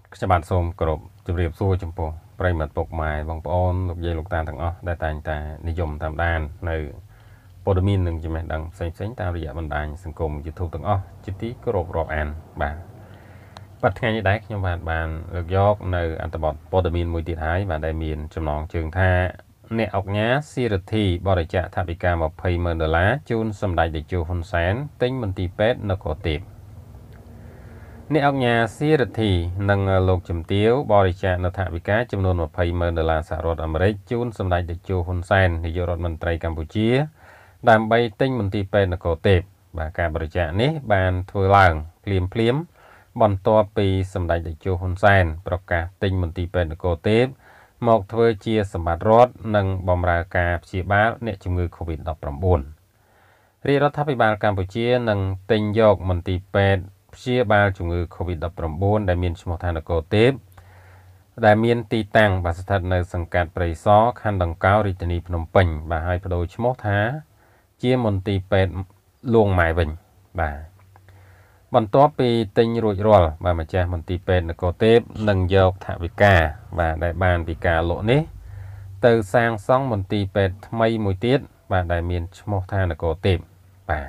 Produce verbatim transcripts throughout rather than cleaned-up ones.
ខ្ញុំបាទសូមគោរពជម្រាបសួរចំពោះប្រិយមិត្តពុកម៉ែបងប្អូនលោកយាយលោកតាទាំងអស់ដែលតែងតែនិយមតាមដាននៅព័ត៌មាននិងចំណេះដឹងផ្សេងៗតាមរយៈបណ្ដាញសង្គម YouTube ទាំងអស់ជាទីគោរពរាប់អានបាទបាទថ្ងៃនេះដែរខ្ញុំបាទបានលើកយកនៅអត្ថបទព័ត៌មានមួយទៀតហើយបាទដែលមានចំណងជើងថាអ្នកអង្គញាស៊ីរធីបរិច្ចាគថវិកាยี่สิบម៉ឺនដុល្លារជូនសម្ដេចតេជោហ៊ុនសែនទិញមន្ទីរពេទ្យនគរទេពអ្នកអង្គញាស៊ីរធីនិងលោកជំទាវបរិច្ចាគនៅថវិកាចំនួនยี่สิบម៉ឺនដុល្លារសហរដ្ឋអាមេរិកជូនសម្ដេចតេជោហ៊ុនសែននាយករដ្ឋមន្ត្រីកម្ពុជាដើម្បីទិញមន្ទីរពេទ្យនគរទេពបាទការបរិច្ចាគនេះបានធ្វើឡើងភ្លាមភ្លាមបន្ទាប់ពីសម្ដេចតេជោហ៊ុនសែនប្រកាសទិញមន្ទីរពេទ្យនគរទេពមកធ្វើជាសម្បត្តិរដ្ឋនិងបម្រើការព្យាបាលអ្នកជំងឺ COVID ដប់ប្រាំបួន រាជរដ្ឋាភិបាលកម្ពុជានឹងទិញយកមន្ទីរពេទ្យព្យាបាលជំងឺ COVID ដប់ប្រាំបួន ដែលមានឈ្មោះថានគរទេពដែលមានទីតាំងបាទស្ថិតនៅសង្កាត់ព្រៃសរខណ្ឌដង្កោរាជធានីភ្នំពេញបាទហើយបដូរឈ្មោះថាជាមន្ទីរពេទ្យលួងម៉ែវិញបាទបន្ទាប់ពីទិញរួចរាល់បាទម្ចាស់មន្ទីរពេទ្យនគរទេពនឹងយកថវិកាបាទដែលបានពីការលក់នេះទៅសាងសង់មន្ទីរពេទ្យថ្មីមួយទៀតបាទដែលមានឈ្មោះថានគរទេពបាទ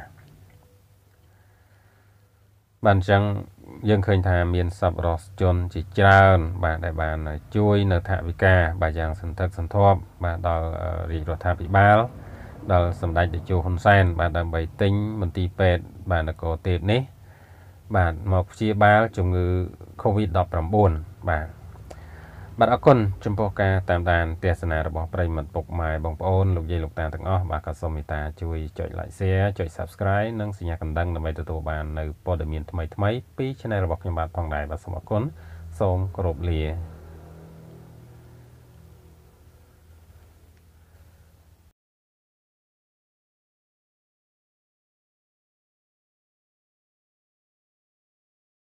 បានអញ្ចឹងយើងឃើញថាមានសប្បុរសជនជាច្រើនបាទដែលបានជួយនៅថវិកាបាទយ៉ាងសន្ធឹកសន្ធាប់បាទដល់រាជរដ្ឋាភិបាលដល់សម្ដេចតេជោហ៊ុនសែនបាទដើម្បីទិញមន្ទីរពេទ្យបាទនគរទេពនេះបាទមកព្យាបាលជំងឺ COVID ដប់ប្រាំបួន បាទបាទអរគុណចំពោះការតាមដានទស្សនារបស់ប្រិយមិត្តពុកម៉ែបងប្អូនលោកយាយលោកតាទាំងអស់បាទក៏សូមមេត្តាជួយចុច Like Share ចុច Subscribe និងសញ្ញាកណ្ដឹងដើម្បីទទួលបាននៅព័ត៌មានថ្មីៗពី Channel របស់ខ្ញុំបាទផងដែរបាទសូមអរគុណសូមគោរពលា